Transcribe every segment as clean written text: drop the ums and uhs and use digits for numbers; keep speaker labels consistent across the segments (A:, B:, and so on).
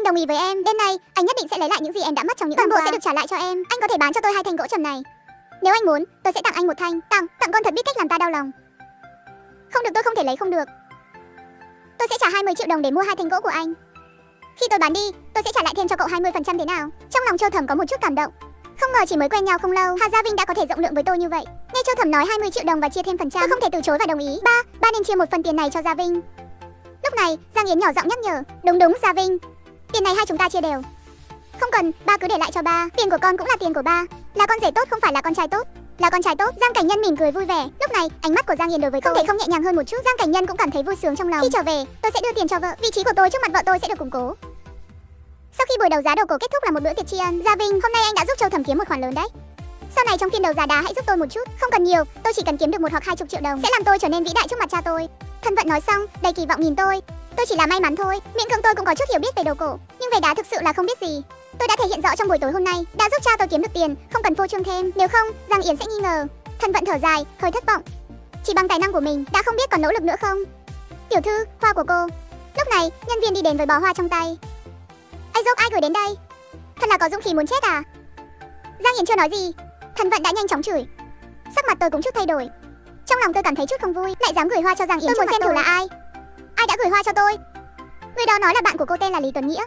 A: đồng ý với em, đêm nay anh nhất định sẽ lấy lại những gì em đã mất trong những năm qua. Toàn bộ sẽ được trả lại cho em. Anh có thể bán cho tôi 2 thanh gỗ trầm này. Nếu anh muốn, tôi sẽ tặng anh 1 thanh. Tặng con thật biết cách làm ta đau lòng. Không được, tôi không thể lấy, không được. Tôi sẽ trả 20 triệu đồng để mua 2 thanh gỗ của anh. Khi tôi bán đi, tôi sẽ trả lại thêm cho cậu 20% thế nào? Trong lòng Châu Thẩm có một chút cảm động. Không ngờ chỉ mới quen nhau không lâu, Hà Gia Vinh đã có thể rộng lượng với tôi như vậy. Nghe Châu Thẩm nói 20 triệu đồng và chia thêm phần trăm, tôi không thể từ chối và đồng ý. Ba nên chia một phần tiền này cho Gia Vinh. Lúc này, Giang Yến nhỏ giọng nhắc nhở. Đúng, Gia Vinh. Tiền này hai chúng ta chia đều. Không cần, ba cứ để lại cho ba. Tiền của con cũng là tiền của ba. Là con rể tốt, không phải là con trai tốt. Là con trai tốt. Giang Cảnh Nhân mỉm cười vui vẻ. Lúc này, ánh mắt của Giang Yến đối với cô không thể không nhẹ nhàng hơn một chút. Giang Cảnh Nhân cũng cảm thấy vui sướng trong lòng. Khi trở về, tôi sẽ đưa tiền cho vợ. Vị trí của tôi trước mặt vợ tôi sẽ được củng cố. Sau khi buổi đấu giá đồ cổ kết thúc là một bữa tiệc tri ân. Gia Vinh, hôm nay anh đã giúp Châu Thẩm kiếm một khoản lớn đấy. Sau này trong phiên đấu giá đá hãy giúp tôi một chút. Không cần nhiều, tôi chỉ cần kiếm được 1 hoặc 20 triệu đồng sẽ làm tôi trở nên vĩ đại trước mặt cha tôi. Thân Vận nói xong, đầy kỳ vọng nhìn tôi. Tôi chỉ là may mắn thôi, miễn cưỡng tôi cũng có chút hiểu biết về đồ cổ, nhưng về đá thực sự là không biết gì. Tôi đã thể hiện rõ trong buổi tối hôm nay, đã giúp cha tôi kiếm được tiền, không cần phô trương thêm, nếu không, Giang Yến sẽ nghi ngờ. Thân Vận thở dài, hơi thất vọng. Chỉ bằng tài năng của mình, đã không biết còn nỗ lực nữa không? Tiểu thư, hoa của cô. Lúc này, nhân viên đi đến với bó hoa trong tay. Ai dốc, ai gửi đến đây? Thật là có dũng khí muốn chết à? Giang Yến chưa nói gì, Thân Vận đã nhanh chóng chửi. Sắc mặt tôi cũng chút thay đổi. Trong lòng tôi cảm thấy chút không vui, lại dám gửi hoa cho Giang Yến. Tôi muốn xem thử là ai. Ai đã gửi hoa cho tôi? Người đó nói là bạn của cô tên là Lý Tuấn Nghĩa.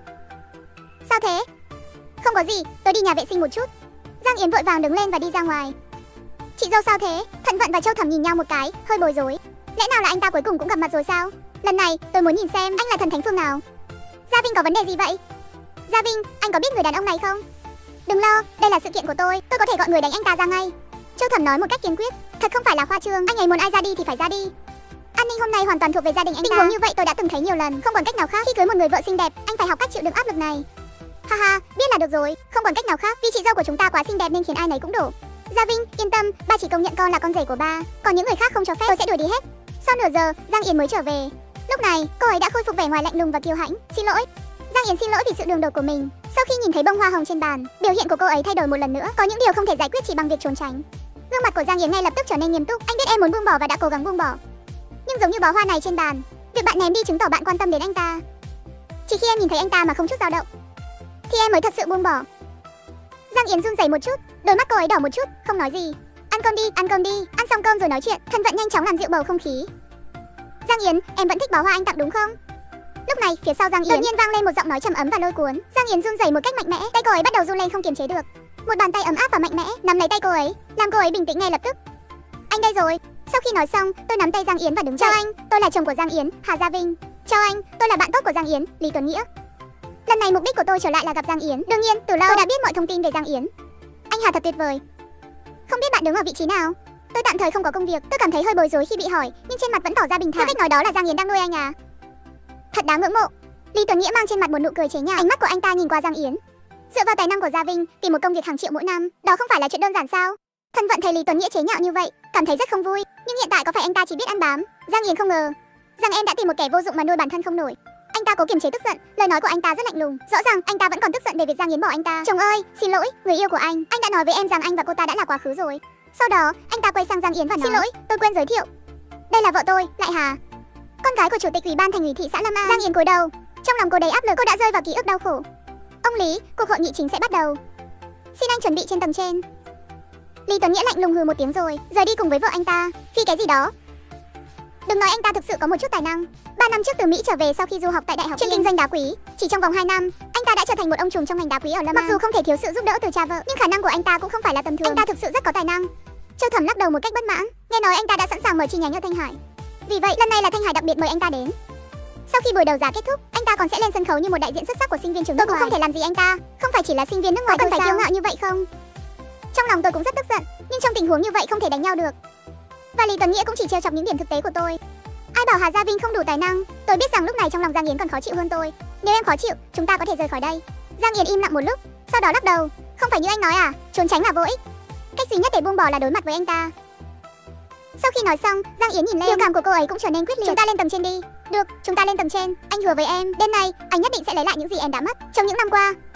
A: Sao thế? Không có gì, tôi đi nhà vệ sinh một chút. Giang Yến vội vàng đứng lên và đi ra ngoài. Chị dâu sao thế? Thân Vận và Châu Thẩm nhìn nhau một cái, hơi bối rối. Lẽ nào là anh ta cuối cùng cũng gặp mặt rồi sao? Lần này tôi muốn nhìn xem anh là thần thánh phương nào. Gia Vinh có vấn đề gì vậy? Gia Vinh, anh có biết người đàn ông này không? Đừng lo, đây là sự kiện của tôi có thể gọi người đánh anh ta ra ngay. Châu Thẩm nói một cách kiên quyết. Thật không phải là khoa trương, anh ấy muốn ai ra đi thì phải ra đi. An ninh hôm nay hoàn toàn thuộc về gia đình anh ta. Tình huống như vậy tôi đã từng thấy nhiều lần, không còn cách nào khác. Khi cưới một người vợ xinh đẹp, anh phải học cách chịu đựng áp lực này. Ha, biết là được rồi, không còn cách nào khác. Vì chị dâu của chúng ta quá xinh đẹp nên khiến ai nấy cũng đổ. Gia Vinh, yên tâm, ba chỉ công nhận con là con rể của ba, còn những người khác không cho phép, tôi sẽ đuổi đi hết. Sau nửa giờ, Giang Yến mới trở về. Lúc này, cô ấy đã khôi phục vẻ ngoài lạnh lùng và kiêu hãnh. Xin lỗi. Giang Yến xin lỗi vì sự đường đột của mình. Sau khi nhìn thấy bông hoa hồng trên bàn, biểu hiện của cô ấy thay đổi một lần nữa. Có những điều không thể giải quyết chỉ bằng việc trốn tránh. Gương mặt của Giang Yến ngay lập tức trở nên nghiêm túc. Anh biết em muốn buông bỏ và đã cố gắng buông bỏ. Nhưng giống như bó hoa này trên bàn, việc bạn ném đi chứng tỏ bạn quan tâm đến anh ta. Chỉ khi em nhìn thấy anh ta mà không chút dao động, thì em mới thật sự buông bỏ. Giang Yến run rẩy một chút, đôi mắt cô ấy đỏ một chút, không nói gì. Ăn cơm đi, ăn xong cơm rồi nói chuyện. Thân Vận nhanh chóng làm dịu bầu không khí. Giang Yến, em vẫn thích bó hoa anh tặng đúng không? Lúc này, phía sau Giang Yến đột nhiên vang lên một giọng nói trầm ấm và lôi cuốn. Giang Yến run rẩy một cách mạnh mẽ, tay cô ấy bắt đầu run lên không kiềm chế được. Một bàn tay ấm áp và mạnh mẽ nắm lấy tay cô ấy, làm cô ấy bình tĩnh ngay lập tức. Anh đây rồi. Sau khi nói xong, tôi nắm tay Giang Yến và đứng dậy. Chào anh, tôi là chồng của Giang Yến, Hà Gia Vinh. Chào anh, tôi là bạn tốt của Giang Yến, Lý Tuấn Nghĩa. Lần này mục đích của tôi trở lại là gặp Giang Yến. Đương nhiên, từ lâu tôi đã biết mọi thông tin về Giang Yến. Anh Hà thật tuyệt vời. Không biết bạn đứng ở vị trí nào? Tôi tạm thời không có công việc, tôi cảm thấy hơi bối rối khi bị hỏi, nhưng trên mặt vẫn tỏ ra bình thản. Theo cách nói đó là Giang Yến đang nuôi anh à? Thật đáng ngưỡng mộ. Lý Tuấn Nghĩa mang trên mặt một nụ cười chế nhạo. Ánh mắt của anh ta nhìn qua Giang Yến. Dựa vào tài năng của Gia Vinh, tìm một công việc hàng triệu mỗi năm, đó không phải là chuyện đơn giản sao? Thân Vận thấy Lý Tuấn Nghĩa chế nhạo như vậy, cảm thấy rất không vui. Nhưng hiện tại có phải anh ta chỉ biết ăn bám? Giang Yến không ngờ rằng em đã tìm một kẻ vô dụng mà nuôi bản thân không nổi. Anh ta cố kiềm chế tức giận, lời nói của anh ta rất lạnh lùng. Rõ ràng anh ta vẫn còn tức giận về việc Giang Yến bỏ anh ta. Chồng ơi, xin lỗi, người yêu của anh đã nói với em rằng anh và cô ta đã là quá khứ rồi. Sau đó, anh ta quay sang Giang Yến và nói: Xin lỗi, tôi quên giới thiệu. Đây là vợ tôi, Lại Hà, con gái của chủ tịch ủy ban thành ủy thị xã Lâm An. Giang Yến cúi đầu, trong lòng cô đầy áp lực, cô đã rơi vào ký ức đau khổ. Ông Lý, cuộc hội nghị chính sẽ bắt đầu. Xin anh chuẩn bị trên tầng trên. Lý Tuấn Nghĩa lạnh lùng hừ một tiếng rồi rời đi cùng với vợ anh ta. Phi cái gì đó? Đừng nói anh ta thực sự có một chút tài năng. 3 năm trước từ Mỹ trở về sau khi du học tại đại học chuyên kinh doanh đá quý, chỉ trong vòng 2 năm, anh ta đã trở thành một ông trùm trong ngành đá quý ở Lâm An. Mặc dù không thể thiếu sự giúp đỡ từ cha vợ, nhưng khả năng của anh ta cũng không phải là tầm thường. Anh ta thực sự rất có tài năng. Châu Thẩm lắc đầu một cách bất mãn, nghe nói anh ta đã sẵn sàng mở chi nhánh ở Thanh Hải. Vì vậy, lần này là Thanh Hải đặc biệt mời anh ta đến. Sau khi buổi đấu giá kết thúc, anh ta còn sẽ lên sân khấu như một đại diện xuất sắc của sinh viên trường nước ngoài. Tôi cũng không thể làm gì anh ta, không phải chỉ là sinh viên nước ngoài thôi sao? Cần phải kiêu ngạo như vậy không? Trong lòng tôi cũng rất tức giận, nhưng trong tình huống như vậy không thể đánh nhau được. Và Lý Tuấn Nghĩa cũng chỉ trêu chọc những điểm thực tế của tôi. Ai bảo Hà Gia Vinh không đủ tài năng? Tôi biết rằng lúc này trong lòng Giang Yến còn khó chịu hơn tôi. Nếu em khó chịu, chúng ta có thể rời khỏi đây. Giang Yến im lặng một lúc, sau đó lắc đầu. Không phải như anh nói à, trốn tránh là vô ích. Cách duy nhất để buông bỏ là đối mặt với anh ta. Sau khi nói xong, Giang Yến nhìn lên, biểu cảm của cô ấy cũng trở nên quyết liệt. Chúng ta lên tầng trên đi. Được, chúng ta lên tầng trên. Anh hứa với em, đêm nay anh nhất định sẽ lấy lại những gì em đã mất trong những năm qua.